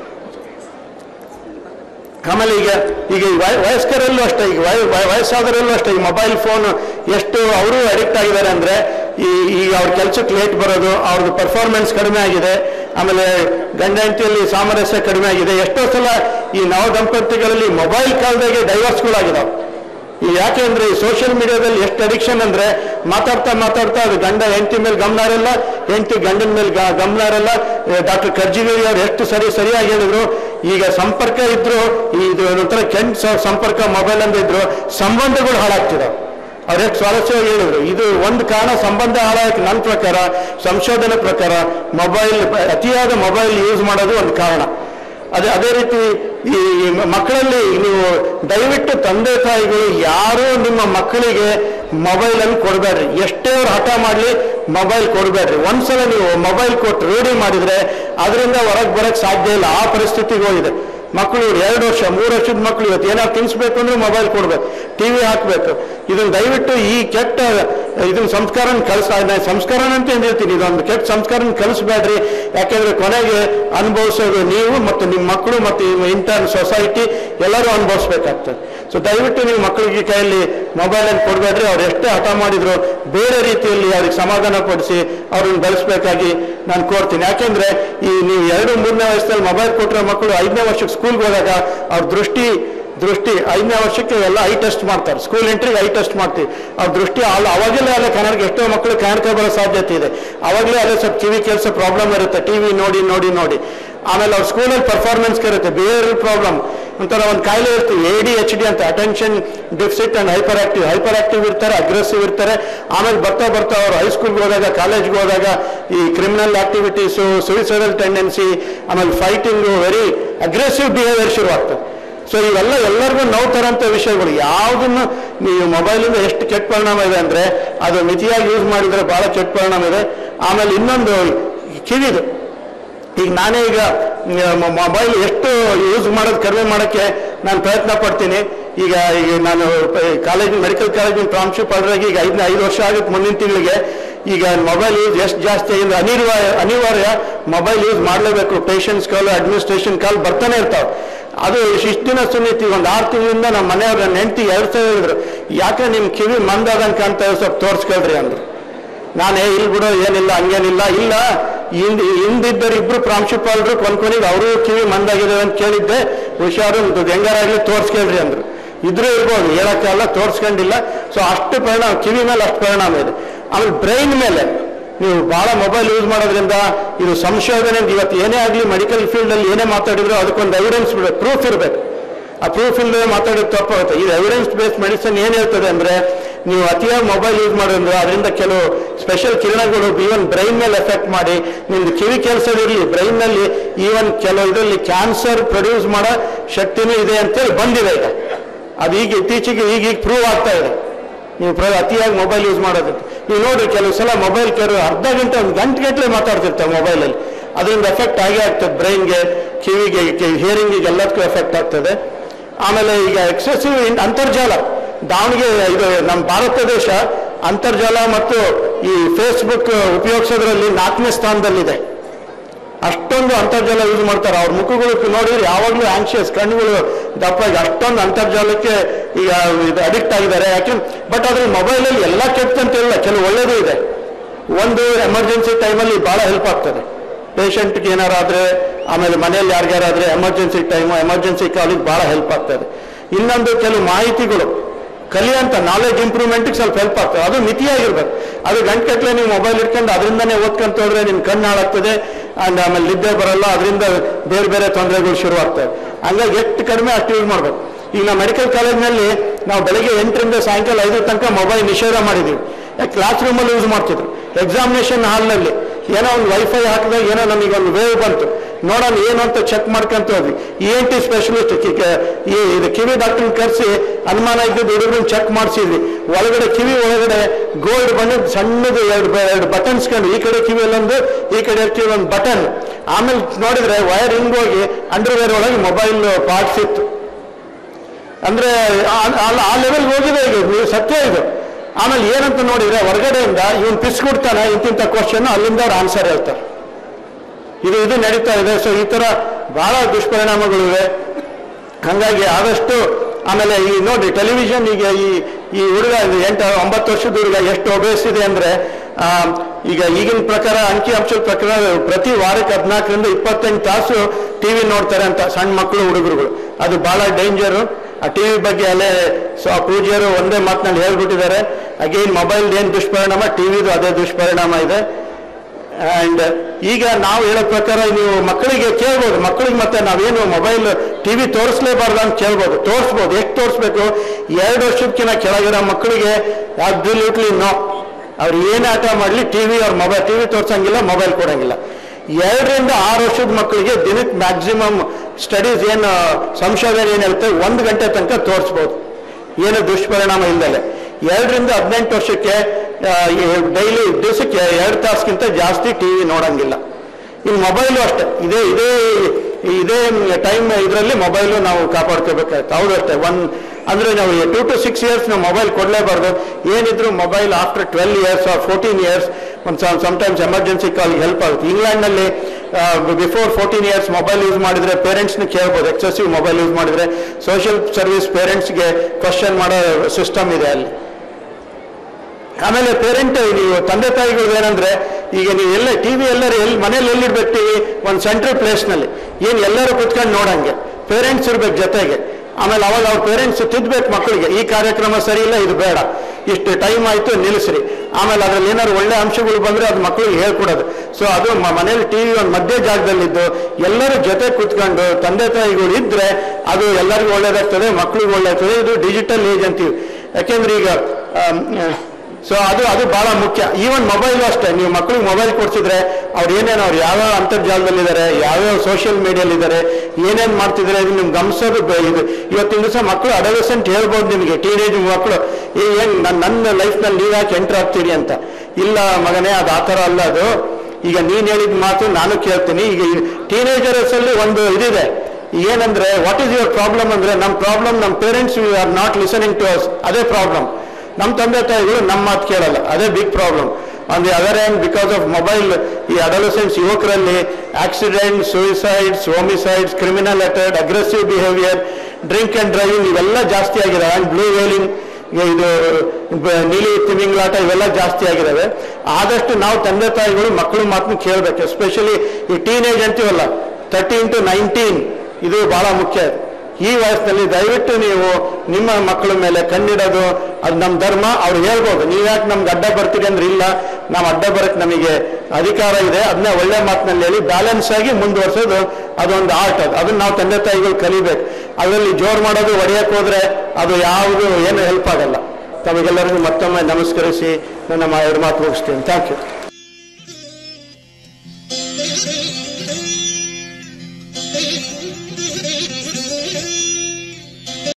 ಆಮೇಲೆ ಈಗ ಈಗ ವಯಸ್ಕರಲ್ಲೂ ಅಷ್ಟೇ, ಈಗ ವಯಸ್ಸಾದರಲ್ಲೂ ಅಷ್ಟೇ ಈ ಮೊಬೈಲ್ ಫೋನ್ ಎಷ್ಟು ಅವರು ಅಡಿಕ್ಟ್ ಆಗಿದ್ದಾರೆ ಅಂದರೆ, ಈ ಈಗ ಅವ್ರ ಕೆಲಸಕ್ಕೆ ಲೇಟ್ ಬರೋದು, ಅವ್ರದ್ದು ಪರ್ಫಾರ್ಮೆನ್ಸ್ ಕಡಿಮೆ ಆಗಿದೆ. ಆಮೇಲೆ ಗಂಡ ಹೆಂಡತಿಯಲ್ಲಿ ಸಾಮರಸ್ಯ ಕಡಿಮೆ ಆಗಿದೆ. ಎಷ್ಟೋ ಸಲ ಈ ನವ ದಂಪತಿಗಳಲ್ಲಿ ಮೊಬೈಲ್ ಕಾಲದಾಗೆ ಡೈವರ್ಸ್ಗಳಾಗಿದ್ದಾವೆ. ಈ ಯಾಕೆ ಅಂದರೆ ಈ ಸೋಷಿಯಲ್ ಮೀಡಿಯಾದಲ್ಲಿ ಎಷ್ಟು ಅಡಿಕ್ಷನ್ ಅಂದರೆ, ಮಾತಾಡ್ತಾ ಮಾತಾಡ್ತಾ ಅದು ಗಂಡ ಹೆಂಡತಿ ಮೇಲೆ ಗಮನ ಇರಲ್ಲ, ಹೆಂಡತಿ ಗಂಡನ ಮೇಲೆ ಗಮನ ಇರಲ್ಲ. ಡಾಕ್ಟರ್ ಕರ್ಜಿಗಿರಿ ಅವರು ಎಷ್ಟು ಸರಿ ಸರಿಯಾಗಿ ಹೇಳಿದ್ರು, ಈಗ ಸಂಪರ್ಕ ಇದ್ರು, ಇದು ಒಂಥರ ಕೆಂಟ್ ಸಂಪರ್ಕ ಮೊಬೈಲ್ ಅಂತ ಇದ್ರು, ಸಂಬಂಧಗಳು ಹಾಳಾಗ್ತಿದಾವೆ. ಅವ್ರು ಎಷ್ಟು ಸ್ವಾರಸ್ಯವಾಗಿ ಹೇಳಿದ್ರು. ಇದು ಒಂದು ಕಾರಣ ಸಂಬಂಧ ಹಾಳಾಗಕ್ಕೆ ನನ್ನ ಪ್ರಕಾರ, ಸಂಶೋಧನೆ ಪ್ರಕಾರ ಮೊಬೈಲ್ ಅತಿಯಾದ ಮೊಬೈಲ್ ಯೂಸ್ ಮಾಡೋದು ಒಂದು ಕಾರಣ. ಅದೇ ಅದೇ ರೀತಿ ಈ ಮಕ್ಕಳಲ್ಲಿ ನೀವು ದಯವಿಟ್ಟು ತಂದೆ ತಾಯಿಗಳು ಯಾರೂ ನಿಮ್ಮ ಮಕ್ಕಳಿಗೆ ಮೊಬೈಲನ್ನು ಕೊಡಬೇಡ್ರಿ. ಎಷ್ಟೇ ಅವ್ರು ಹಠ ಮಾಡಲಿ ಮೊಬೈಲ್ ಕೊಡಬೇಡ್ರಿ. ಒಂದ್ಸಲ ನೀವು ಮೊಬೈಲ್ ಕೊಟ್ಟು ರೂಢಿ ಮಾಡಿದರೆ ಅದರಿಂದ ಹೊರಗೆ ಬರೋಕ್ಕೆ ಸಾಧ್ಯ ಇಲ್ಲ. ಆ ಪರಿಸ್ಥಿತಿಗೆ ಹೋಗಿದೆ. ಮಕ್ಕಳು ಎರಡು ವರ್ಷ ಮೂರು ವರ್ಷದ ಮಕ್ಕಳು ಇವತ್ತು ಏನಾದ್ರು ತಿನ್ನಿಸ್ಬೇಕು ಅಂದ್ರೆ ಮೊಬೈಲ್ ಕೊಡ್ಬೇಕು, ಟಿ ವಿ ಹಾಕಬೇಕು. ಇದನ್ನು ದಯವಿಟ್ಟು ಈ ಕೆಟ್ಟ ಇದನ್ನ ಸಂಸ್ಕಾರನ ಕಲಿಸ್ ಸಂಸ್ಕಾರನ ಅಂತ ಹೇಳ್ತೀನಿ, ಇದೊಂದು ಕೆಟ್ಟ ಸಂಸ್ಕಾರನ ಕಲಿಸ್ಬೇಡ್ರಿ. ಯಾಕೆಂದ್ರೆ ಕೊನೆಗೆ ಅನುಭವಿಸೋದು ನೀವು ಮತ್ತು ನಿಮ್ಮ ಮಕ್ಕಳು ಮತ್ತು ಇಂಟರ್ನ್ ಸೊಸೈಟಿ ಎಲ್ಲರೂ ಅನುಭವಿಸ್ಬೇಕಾಗ್ತದೆ. ಸೊ ದಯವಿಟ್ಟು ನೀವು ಮಕ್ಕಳಿಗೆ ಕೈಯಲ್ಲಿ ಮೊಬೈಲನ್ನು ಕೊಡಬೇಡ್ರಿ. ಅವ್ರು ಎಷ್ಟೇ ಹಠ ಮಾಡಿದ್ರು ಬೇರೆ ರೀತಿಯಲ್ಲಿ ಅವ್ರಿಗೆ ಸಮಾಧಾನ ಪಡಿಸಿ ಅವ್ರನ್ನ ಬೆಳೆಸ್ಬೇಕಾಗಿ ನಾನು ಕೋರ್ತೀನಿ. ಯಾಕೆಂದ್ರೆ ಈ ನೀವು ಎರಡು ಮೂರನೇ ವಯಸ್ಸಲ್ಲಿ ಮೊಬೈಲ್ ಕೊಟ್ಟರೆ ಮಕ್ಕಳು ಐದನೇ ವರ್ಷಕ್ಕೆ ಸ್ಕೂಲ್ಗೆ ಹೋದಾಗ ಅವ್ರ ದೃಷ್ಟಿ ದೃಷ್ಟಿ ಐದನೇ ವರ್ಷಕ್ಕೆ ಎಲ್ಲ ಐ ಟೆಸ್ಟ್ ಮಾಡ್ತಾರೆ, ಸ್ಕೂಲ್ ಎಂಟ್ರಿಗೆ ಐ ಟೆಸ್ಟ್ ಮಾಡ್ತೀವಿ. ಅವ್ರ ದೃಷ್ಟಿ ಅಲ್ಲಿ ಅವಾಗಲೇ ಅಲ್ಲೇ ಕನ್ನಡಕ್ಕೆ ಎಷ್ಟೋ ಮಕ್ಕಳು ಕನ್ನಡಕ್ಕೆ ಬರೋ ಸಾಧ್ಯತೆ ಇದೆ. ಅವಾಗಲೇ ಅಲ್ಲೇ ಸ್ವಲ್ಪ ಕಿವಿ ಕೆಲಸ ಪ್ರಾಬ್ಲಮ್ ಇರುತ್ತೆ, ಟಿ ವಿ ನೋಡಿ ನೋಡಿ ನೋಡಿ. ಆಮೇಲೆ ಅವ್ರ ಸ್ಕೂಲಲ್ಲಿ ಪರ್ಫಾರ್ಮೆನ್ಸ್ ಇರುತ್ತೆ, ಬಿಹೇವಿಯರ್ ಪ್ರಾಬ್ಲಮ್, ಒಂಥರ ಒಂದು ಕಾಯಿಲೆ ಇರ್ತೀವಿ, ಎ ಡಿ ಎಚ್ ಡಿ ಅಂತ, attention deficit and hyperactive. Hyperactive ಇರ್ತಾರೆ, ಅಗ್ರೆಸಿವ್ ಇರ್ತಾರೆ. ಆಮೇಲೆ ಬರ್ತಾ ಬರ್ತಾ ಅವರು ಹೈಸ್ಕೂಲ್ಗೆ ಹೋದಾಗ, ಕಾಲೇಜ್ಗೆ ಹೋದಾಗ ಈ ಕ್ರಿಮಿನಲ್ ಆಕ್ಟಿವಿಟೀಸು, ಸುಯಿಸೈಡಲ್ ಟೆಂಡೆನ್ಸಿ, ಆಮೇಲೆ ಫೈಟಿಂಗು, ವೆರಿ ಅಗ್ರೆಸಿವ್ ಬಿಹೇವಿಯರ್ ಶುರುವಾಗ್ತದೆ. ಸೊ ಇವೆಲ್ಲ ಎಲ್ಲರಿಗೂ ನೋವು ತರೋಂಥ ವಿಷಯಗಳು. ಯಾವುದನ್ನು ನೀವು ಮೊಬೈಲಿಂದ ಎಷ್ಟು ಕೆಟ್ಟ ಪರಿಣಾಮ ಇದೆ ಅಂದರೆ ಅದು ಮಿತಿಯಾಗಿ ಯೂಸ್ ಮಾಡಿದರೆ ಭಾಳ ಕೆಟ್ಟ ಪರಿಣಾಮ ಇದೆ. ಆಮೇಲೆ ಇನ್ನೊಂದು ಕಿವಿದು, ಈಗ ನಾನೇ ಈಗ ಮೊಬೈಲ್ ಎಷ್ಟು ಯೂಸ್ ಮಾಡೋದು ಕಡಿಮೆ ಮಾಡೋಕ್ಕೆ ನಾನು ಪ್ರಯತ್ನ ಪಡ್ತೀನಿ. ಈಗ ಈಗ ನಾನು ಕಾಲೇಜ್ ಮೆಡಿಕಲ್ ಕಾಲೇಜಿನ ಪ್ರಾಂಶುಪಾಲರಾಗಿ ಈಗ ಐದನೇ ಐದು ವರ್ಷ ಆಗುತ್ತೆ ಮುಂದಿನ ತಿಂಗಳಿಗೆ. ಈಗ ಮೊಬೈಲ್ ಯೂಸ್ ಎಷ್ಟು ಜಾಸ್ತಿ ಆಗಿದೆ, ಅನಿವಾರ್ಯ ಅನಿವಾರ್ಯ ಮೊಬೈಲ್ ಯೂಸ್ ಮಾಡಲೇಬೇಕು. ಪೇಷಂಟ್ಸ್ ಕಾಲು, ಅಡ್ಮಿನಿಸ್ಟ್ರೇಷನ್ ಕಾಲ್ ಬರ್ತಾನೆ ಇರ್ತಾವೆ. ಅದು ಇಷ್ಟು ದಿನ ಸುನೀತಿ ಒಂದು ಆರು ತಿಂಗಳಿಂದ ನಮ್ಮ ಮನೆಯವ್ರ ನನ್ನ ಹೆಂಡತಿ ಎರಡು ಸಾವಿರ ಹೇಳಿದ್ರು, ಯಾಕೆ ನಿಮ್ಮ ಕಿವಿ ಮಂದಾದಂಗೆ ಕಾಣ್ತಾ ಸ್ವಲ್ಪ ತೋರಿಸ್ಕೊಳ್ರಿ ಅಂದರು. ನಾನೇ ಇಲ್ಲಿ ಬಿಡೋ ಏನಿಲ್ಲ, ಹಂಗೇನಿಲ್ಲ, ಇಲ್ಲ ಹಿಂದ್ ಹಿಂದಿದ್ದರು ಇಬ್ರು ಪ್ರಾಂಶುಪಾಲರು ಕೊಂದ್ಕೊನಿಗೆ ಅವರು ಕಿವಿ ಮಂದಾಗಿದೆ ಅಂತ ಕೇಳಿದ್ದೆ, ಹುಷಾರು ಹೆಂಗಾರಾಗಲಿ ತೋರಿಸ್ಕೊಳ್ರಿ ಅಂದರು. ಇದ್ರೂ ಇರ್ಬೋದು, ಹೇಳೋಕ್ಕಾಗಲ್ಲ, ತೋರಿಸ್ಕೊಂಡಿಲ್ಲ. ಸೊ ಅಷ್ಟು ಪರಿಣಾಮ ಕಿವಿ ಮೇಲೆ ಅಷ್ಟು ಪರಿಣಾಮ ಇದೆ. ಆಮೇಲೆ ಬ್ರೈನ್ ಮೇಲೆ ನೀವು ಭಾಳ ಮೊಬೈಲ್ ಯೂಸ್ ಮಾಡೋದ್ರಿಂದ ಇದು ಸಂಶೋಧನೆ. ಇವತ್ತು ಏನೇ ಆಗಲಿ ಮೆಡಿಕಲ್ ಫೀಲ್ಡಲ್ಲಿ ಏನೇ ಮಾತಾಡಿದ್ರು ಅದಕ್ಕೊಂದು ಎವಿಡೆನ್ಸ್ ಬಿಡಬೇಕು, ಪ್ರೂಫ್ ಇರಬೇಕು. ಆ ಪ್ರೂಫ್ ಇಲ್ಲದೆ ಮಾತಾಡೋದು ತಪ್ಪಾಗುತ್ತೆ. ಇದು ಎವಿಡೆನ್ಸ್ ಬೇಸ್ಡ್ ಮೆಡಿಸಿನ್ ಏನು ಹೇಳ್ತದೆ ಅಂದರೆ, ನೀವು ಅತಿಯಾಗಿ ಮೊಬೈಲ್ ಯೂಸ್ ಮಾಡೋದ್ರೆ ಅದರಿಂದ ಕೆಲವು ಸ್ಪೆಷಲ್ ಕಿರಣಗಳು ಈವನ್ ಬ್ರೈನ್ ಮೇಲೆ ಎಫೆಕ್ಟ್ ಮಾಡಿ ನಿಮ್ದು ಕಿವಿ ಕೆಲಸವಿರಲಿ, ಬ್ರೈನ್ನಲ್ಲಿ ಈವನ್ ಕೆಲವು ಇದರಲ್ಲಿ ಕ್ಯಾನ್ಸರ್ ಪ್ರೊಡ್ಯೂಸ್ ಮಾಡೋ ಶಕ್ತಿನೂ ಇದೆ ಅಂತೇಳಿ ಬಂದಿದೆ ಈಗ. ಅದು ಈಗ ಇತ್ತೀಚೆಗೆ ಈಗೀಗ ಪ್ರೂವ್ ಆಗ್ತಾ ಇದೆ. ನೀವು ಪ್ರ ಅತಿಯಾಗಿ ಮೊಬೈಲ್ ಯೂಸ್ ಮಾಡೋದು ನೀವು ನೋಡಿರಿ, ಕೆಲವು ಸಲ ಮೊಬೈಲ್ ಕೇರು ಅರ್ಧ ಗಂಟೆ ಒಂದು ಗಂಟೆ ಗಂಟಲೆ ಮಾತಾಡ್ತಿರ್ತಾರೆ ಮೊಬೈಲಲ್ಲಿ. ಅದರಿಂದ ಎಫೆಕ್ಟ್ ಆಗೇ ಆಗ್ತದೆ ಬ್ರೈನ್ಗೆ, ಕಿವಿಗೆ, ಹಿಯರಿಂಗಿಗೆ ಎಲ್ಲದಕ್ಕೂ ಎಫೆಕ್ಟ್ ಆಗ್ತದೆ. ಆಮೇಲೆ ಈಗ ಎಕ್ಸೆಸಿವ್ ಅಂತರ್ಜಾಲ, ದಾವಣಗೆರೆ ಇದು ನಮ್ಮ ಭಾರತ ದೇಶ ಅಂತರ್ಜಾಲ ಮತ್ತು ಈ ಫೇಸ್ಬುಕ್ ಉಪಯೋಗಿಸೋದ್ರಲ್ಲಿ ನಾಲ್ಕನೇ ಸ್ಥಾನದಲ್ಲಿದೆ. ಅಷ್ಟೊಂದು ಅಂತರ್ಜಾಲ ಯೂಸ್ ಮಾಡ್ತಾರೆ. ಅವ್ರ ಮುಖಗಳು ನೋಡಿದ್ರೆ ಯಾವಾಗಲೂ ಆಂಕ್ಷಿಯಸ್, ಕಣ್ಣುಗಳು ದಪ್ಪಾಗಿ, ಅಷ್ಟೊಂದು ಅಂತರ್ಜಾಲಕ್ಕೆ ಈಗ ಇದು ಅಡಿಕ್ಟ್ ಆಗಿದ್ದಾರೆ. ಯಾಕೆ ಬಟ್ ಅದ್ರಲ್ಲಿ ಮೊಬೈಲಲ್ಲಿ ಎಲ್ಲ ಕೆಟ್ಟಂತ ಇಲ್ಲ, ಕೆಲವು ಒಳ್ಳೇದು ಇದೆ. ಒಂದು ಎಮರ್ಜೆನ್ಸಿ ಟೈಮಲ್ಲಿ ಭಾಳ ಹೆಲ್ಪ್ ಆಗ್ತದೆ. ಪೇಷಂಟ್ಗೆ ಏನಾರಾದರೆ, ಆಮೇಲೆ ಮನೆಯಲ್ಲಿ ಯಾರಿಗಾರಾದರೆ ಎಮರ್ಜೆನ್ಸಿ ಟೈಮು, ಎಮರ್ಜೆನ್ಸಿ ಕಾಲಿಗೆ ಭಾಳ ಹೆಲ್ಪ್ ಆಗ್ತದೆ. ಇನ್ನೊಂದು ಕೆಲವು ಮಾಹಿತಿಗಳು ಕಲಿಯಂತ ನಾಲೆಜ್ ಇಂಪ್ರೂವ್ಮೆಂಟಿಗೆ ಸ್ವಲ್ಪ ಹೆಲ್ಪ್ ಆಗ್ತದೆ. ಅದು ಮಿತಿಯಾಗಿರ್ಬೇಕು. ಅದು ಗಂಟೆಗಟ್ಟಲೆ ನೀವು ಮೊಬೈಲ್ ಇಟ್ಕೊಂಡು ಅದರಿಂದನೇ ಓದ್ಕೊಂತ ಹೋದ್ರೆ ನಿಮ್ಮ ಕಣ್ಣು ಹಾಳಾಗ್ತದೆ, ಅಂಡ್ ಆಮೇಲೆ ನಿದ್ದೆ ಬರಲ್ಲ, ಅದರಿಂದ ಬೇರೆ ಬೇರೆ ತೊಂದರೆಗಳು ಶುರುವಾಗ್ತವೆ. ಹಂಗಾಗಿ ಎಷ್ಟು ಕಡಿಮೆ ಅಷ್ಟು ಯೂಸ್ ಮಾಡ್ಬೇಕು. ಈಗ ನಾವು ಮೆಡಿಕಲ್ ಕಾಲೇಜ್ನಲ್ಲಿ ನಾವು ಬೆಳಗ್ಗೆ ಎಂಟರಿಂದ ಸಾಯಂಕಾಲ ಐದರ ತನಕ ಮೊಬೈಲ್ ನಿಷೇಧ ಮಾಡಿದ್ದೀವಿ. ಕ್ಲಾಸ್ ರೂಮಲ್ಲಿ ಯೂಸ್ ಮಾಡ್ತಿದ್ರು. ಎಕ್ಸಾಮಿನೇಷನ್ ಹಾಲ್ನಲ್ಲಿ ಏನೋ ಒಂದು ವೈಫೈ ಹಾಕಿದಾಗ ಏನೋ ನಮಗೊಂದು ವೇವ್ ಬಂತು, ನೋಡೋಣ ಏನು ಅಂತ ಚೆಕ್ ಮಾಡ್ಕೊಂತ ಹೋದ್ವಿ. ಇ ಎನ್ ಟಿ ಸ್ಪೆಷಲಿಸ್ಟ್ ಇದು ಕಿವಿ ಡಾಕ್ಟರ್ನ ಕರೆಸಿ ಅನುಮಾನ ಇದ್ದದ್ದು ಹುಡುಗರನ್ನ ಚೆಕ್ ಮಾಡಿಸಿದ್ವಿ. ಒಳಗಡೆ ಕಿವಿ ಒಳಗಡೆ ಗೋಲ್ಡ್ ಬಣ್ಣದ ಸಣ್ಣದು ಎರಡು ಎರಡು ಬಟನ್ಸ್ ಕಂಡು, ಈ ಕಡೆ ಕಿವಿಯಲ್ಲೊಂದು, ಈ ಕಡೆ ಕಿವಿ ಒಂದು ಬಟನ್. ಆಮೇಲೆ ನೋಡಿದ್ರೆ ವೈರ್ ಹಿಂಗೋಗಿ ಅಂಡರ್ವೇರ್ ಒಳಗೆ ಮೊಬೈಲ್ ಪಾರ್ಟ್ಸ್ ಇತ್ತು. ಅಂದರೆ ಆ ಲೆವೆಲ್ ಹೋಗಿದೆ ಈಗ, ನೀವು ಸತ್ಯ ಇದು. ಆಮೇಲೆ ಏನಂತ ನೋಡಿದ್ರೆ ಹೊರಗಡೆಯಿಂದ ಇವನು ಪಿಸ್ ಕೊಡ್ತಾನೆ ಇಂತಿಂಥ ಕ್ವಶನ್, ಅಲ್ಲಿಂದ ಅವ್ರು ಆನ್ಸರ್ ಹೇಳ್ತಾರೆ. ಇದು ಇದು ನಡೀತಾ ಇದೆ. ಸೊ ಈ ಥರ ಭಾಳ ದುಷ್ಪರಿಣಾಮಗಳಿವೆ. ಹಾಗಾಗಿ ಆದಷ್ಟು ಆಮೇಲೆ ಈ ನೋಡಿ ಟೆಲಿವಿಷನ್, ಈಗ ಈ ಈ ಹುಡುಗ ಎಂಟು ಒಂಬತ್ತು ವರ್ಷದ ಹುಡುಗ ಎಷ್ಟು ಒಬೇಸ್ ಇದೆ ಅಂದರೆ, ಈಗ ಈಗಿನ ಪ್ರಕಾರ ಅಂಕಿ ಅಂಶದ ಪ್ರಕಾರ ಪ್ರತಿ ವಾರಕ್ಕೆ ಹದಿನಾಲ್ಕರಿಂದ ಇಪ್ಪತ್ತೆಂಟು ತಾಸು ಟಿ ವಿ ನೋಡ್ತಾರೆ ಅಂತ ಸಣ್ಣ ಮಕ್ಕಳು, ಹುಡುಗರುಗಳು. ಅದು ಭಾಳ ಡೇಂಜರು. ಆ ಟಿ ವಿ ಬಗ್ಗೆ ಅಲ್ಲೇ ಸೊ ಪೂಜ್ಯರು ಒಂದೇ ಮಾತಿನಲ್ಲಿ ಹೇಳ್ಬಿಟ್ಟಿದ್ದಾರೆ. ಅಗೇನ್ ಮೊಬೈಲ್ದು ಏನು ದುಷ್ಪರಿಣಾಮ, ಟಿ ವಿದು ಅದೇ ದುಷ್ಪರಿಣಾಮ ಇದೆ. ಆ್ಯಂಡ್ ಈಗ ನಾವು ಹೇಳೋ ಪ್ರಕಾರ ನೀವು ಮಕ್ಕಳಿಗೆ ಕೇಳ್ಬೋದು, ಮಕ್ಕಳಿಗೆ ಮತ್ತೆ ನಾವೇನು ಮೊಬೈಲ್ ಟಿ ವಿ ತೋರಿಸ್ಲೇಬಾರ್ದು ಅಂತ ಕೇಳ್ಬೋದು. ತೋರಿಸ್ಬೋದು. ಎಷ್ಟು ತೋರಿಸ್ಬೇಕು? ಎರಡು ವರ್ಷಕ್ಕಿಂತ ಕೆಳಗಿರೋ ಮಕ್ಕಳಿಗೆ ಅಬ್ಸಲ್ಯೂಟ್ಲಿ ನೋ. ಅವ್ರು ಏನು ಆಟ ಮಾಡಲಿ ಟಿ ವಿ ಅವ್ರ ಮೊಬೈಲ್ ಟಿ ವಿ ತೋರಿಸಂಗಿಲ್ಲ, ಮೊಬೈಲ್ ಕೊಡೋಂಗಿಲ್ಲ. ಎರಡರಿಂದ ಆರು ವರ್ಷದ ಮಕ್ಕಳಿಗೆ ದಿನಕ್ಕೆ ಮ್ಯಾಕ್ಸಿಮಮ್ ಸ್ಟಡೀಸ್ ಏನು ಸಂಶೋಧನೆ ಏನು ಹೇಳ್ತೇವೆ ಒಂದು ಗಂಟೆ ತನಕ ತೋರಿಸ್ಬೋದು, ಏನು ದುಷ್ಪರಿಣಾಮ ಇಲ್ಲದೆ. ಎರಡರಿಂದ ಹದಿನೆಂಟು ವರ್ಷಕ್ಕೆ ಡೈಲಿ ದಿವಸಕ್ಕೆ ಎರಡು ತಾಸಿಗಿಂತ ಜಾಸ್ತಿ ಟಿ ವಿ ನೋಡೋಂಗಿಲ್ಲ. ಇನ್ನು ಮೊಬೈಲು ಅಷ್ಟೇ, ಇದೇ ಇದೇ ಇದೇ ಟೈಮ್ ಇದರಲ್ಲಿ ಮೊಬೈಲು ನಾವು ಕಾಪಾಡ್ಕೋಬೇಕಾಗುತ್ತೆ. ಹೌದು ಅಷ್ಟೇ, ಒನ್ ಅಂದರೆ ನಾವು ಟೂ ಟು ಸಿಕ್ಸ್ ಇಯರ್ಸ್ ನಾವು ಮೊಬೈಲ್ ಕೊಡಲೇಬಾರ್ದು. ಏನಿದ್ರು mobile after twelve years or fourteen years ಒಂದು ಸಮ್ಟೈಮ್ಸ್ ಎಮರ್ಜೆನ್ಸಿ ಕಾಲ್ಗೆ ಹೆಲ್ಪ್ ಆಗುತ್ತೆ. ಇಂಗ್ಲೆಂಡ್ನಲ್ಲಿ before fourteen years mobile use ಮಾಡಿದರೆ ಪೇರೆಂಟ್ಸ್ನ ಕೇಳ್ಬೋದು. ಎಕ್ಸೆಸಿವ್ ಮೊಬೈಲ್ ಯೂಸ್ ಮಾಡಿದರೆ ಸೋಷಿಯಲ್ ಸರ್ವಿಸ್ ಪೇರೆಂಟ್ಸ್ಗೆ ಕ್ವಶನ್ ಮಾಡೋ ಸಿಸ್ಟಮ್ ಇದೆ ಅಲ್ಲಿ. ಆಮೇಲೆ ಪೇರೆಂಟ್ ನೀವು ತಂದೆ ತಾಯಿಗಳು ಏನಂದ್ರೆ, ಈಗ ನೀವು ಎಲ್ಲ ಟಿ ವಿ ಎಲ್ಲರೂ ಎಲ್ಲಿ ಮನೇಲಿ ಎಲ್ಲಿಡ್ಬೇಕು ಟಿ ವಿ ಒಂದು ಸೆಂಟ್ರಲ್ ಪ್ಲೇಸ್ನಲ್ಲಿ, ಏನು ಎಲ್ಲರೂ ಕುತ್ಕೊಂಡು ನೋಡಂಗೆ ಪೇರೆಂಟ್ಸ್ ಇರ್ಬೇಕು ಜೊತೆಗೆ. ಆಮೇಲೆ ಅವಾಗ ಅವ್ರ ಪೇರೆಂಟ್ಸ್ ತಿದ್ದಬೇಕು ಮಕ್ಕಳಿಗೆ, ಈ ಕಾರ್ಯಕ್ರಮ ಸರಿ ಇಲ್ಲ, ಇದು ಬೇಡ, ಇಷ್ಟು ಟೈಮ್ ಆಯಿತು ನಿಲ್ಲಿಸ್ರಿ. ಆಮೇಲೆ ಅದ್ರಲ್ಲಿ ಏನಾದ್ರು ಒಳ್ಳೆ ಅಂಶಗಳು ಬಂದರೆ ಅದು ಮಕ್ಕಳಿಗೆ ಹೇಳ್ಕೊಡೋದು. ಸೊ ಅದು ಮನೇಲಿ ಟಿ ವಿ ಒಂದು ಮಧ್ಯ ಜಾಗದಲ್ಲಿದ್ದು ಎಲ್ಲರೂ ಜೊತೆ ಕೂತ್ಕೊಂಡು ತಂದೆ ತಾಯಿಗಳು ಇದ್ದರೆ ಅದು ಎಲ್ಲರಿಗೂ ಒಳ್ಳೇದಾಗ್ತದೆ, ಮಕ್ಕಳಿಗೆ ಒಳ್ಳೇದಾಗ್ತದೆ. ಇದು ಡಿಜಿಟಲ್ ಏಜ್ ಅಂತೀವಿ. ಯಾಕೆಂದ್ರೆ ಈಗ ಸೊ ಅದು ಅದು ಬಹಳ ಮುಖ್ಯ. ಈವನ್ ಮೊಬೈಲು ಅಷ್ಟೇ, ನೀವು ಮಕ್ಕಳಿಗೆ ಮೊಬೈಲ್ ಕೊಡ್ಸಿದ್ರೆ ಅವ್ರು ಏನೇನು ಅವ್ರು ಯಾವ್ಯಾವ ಅಂತರ್ಜಾಲದಲ್ಲಿದ್ದಾರೆ, ಯಾವ್ಯಾವ ಸೋಷಿಯಲ್ ಮೀಡಿಯಲ್ಲಿ ಏನೇನು ಮಾಡ್ತಿದ್ದಾರೆ ಇದು ನಿಮ್ಗೆ ಗಮನಿಸೋದು ಇದು. ಇವತ್ತಿನ ದಿವಸ ಮಕ್ಕಳು ಅಡೋಲೆಸೆಂಟ್ ಹೇಳ್ಬೋದು ನಿಮಗೆ, ಟೀನೇಜ್ ಮಕ್ಕಳು ಈ ಏನು ನನ್ನ ನನ್ನ ಲೈಫ್ನಲ್ಲಿ ನೀವು ಯಾಕೆ ಎಂಟ್ರ್ ಆಗ್ತೀರಿ ಅಂತ. ಇಲ್ಲ ಮಗನೇ, ಅದು ಆ ಥರ ಅಲ್ಲ. ಅದು ಈಗ ನೀನು ಹೇಳಿದ ಮಾತು ನಾನು ಕೇಳ್ತೀನಿ. ಈಗ ಟೀನೇಜರ್ಸ್ ಅಲ್ಲಿ ಒಂದು ಇದಿದೆ, ಏನಂದ್ರೆ ವಾಟ್ ಈಸ್ ಯುವರ್ ಪ್ರಾಬ್ಲಮ್ ಅಂದ್ರೆ, ನಮ್ಮ ಪ್ರಾಬ್ಲಮ್ ನಮ್ಮ parents you are not listening to us, ಅದೇ ಪ್ರಾಬ್ಲಮ್. ನಮ್ಮ ತಂದೆ ತಾಯಿಗಳು ನಮ್ಮ ಮಾತು ಕೇಳಲ್ಲ, ಅದೇ big problem. On the other hand because of mobile ಈ ಅಡೋಲೆಸೆಂಟ್ಸ್ ಯುವಕರಲ್ಲಿ ಆಕ್ಸಿಡೆಂಟ್, ಸೂಯಿಸೈಡ್ಸ್, ಹೋಮಿಸೈಡ್ಸ್, ಕ್ರಿಮಿನಲ್ ಅಟೆಡ್, aggressive behaviour, drink and driving ಇವೆಲ್ಲ ಜಾಸ್ತಿ ಆಗಿದೆ. ಆ್ಯಂಡ್ ಬ್ಲೂ ವೇಲಿಂಗ್, ಇದು ನೀಲಿ ತಿಮಿಂಗ್ಲಾಟ ಇವೆಲ್ಲ ಜಾಸ್ತಿ ಆಗಿದ್ದಾವೆ. ಆದಷ್ಟು ನಾವು ತಂದೆ ತಾಯಿಗಳು ಮಕ್ಕಳು ಮಾತನ್ನು ಕೇಳಬೇಕು. ಎಸ್ಪೆಷಲಿ ಈ ಟೀನೇಜ್ ಅಂತೀವಲ್ಲ, ತರ್ಟೀನ್ ಟು ನೈನ್ಟೀನ್, ಇದು ಬಹಳ ಮುಖ್ಯ. ಈ ವಯಸ್ಸಿನಲ್ಲಿ ದಯವಿಟ್ಟು ನೀವು ನಿಮ್ಮ ಮಕ್ಕಳ ಮೇಲೆ ಕಣ್ಣಿಡೋದು ಅದು ನಮ್ಮ ಧರ್ಮ. ಅವ್ರು ಹೇಳ್ಬೋದು, ನೀವು ಯಾಕೆ ನಮ್ಗೆ ಅಡ್ಡ ಬರ್ತೀರಿ ಅಂದ್ರೆ, ಇಲ್ಲ ನಾವು ಅಡ್ಡ ಬರಕ್ಕೆ ನಮಗೆ ಅಧಿಕಾರ ಇದೆ, ಅದನ್ನ ಒಳ್ಳೆ ಮಾತಿನಲ್ಲಿ ಹೇಳಿ ಬ್ಯಾಲೆನ್ಸ್ ಆಗಿ ಮುಂದುವರ್ಸೋದು ಅದೊಂದು ಆರ್ಟ್. ಅದು ಅದನ್ನ ನಾವು ತಂದೆ ತಾಯಿಗಳು ಕಲಿಬೇಕು. ಅದರಲ್ಲಿ ಜೋರು ಮಾಡೋದು, ಹೊಡೆಯಕ್ಕೆ ಹೋದ್ರೆ ಅದು ಯಾವುದು ಏನು ಹೆಲ್ಪ್ ಆಗಲ್ಲ. ತಮಗೆಲ್ಲರಿಗೂ ಮತ್ತೊಮ್ಮೆ ನಮಸ್ಕರಿಸಿ ನನ್ನ ಎರಡು ಮಾತು ಮುಗಿಸ್ತೀನಿ. Thank you.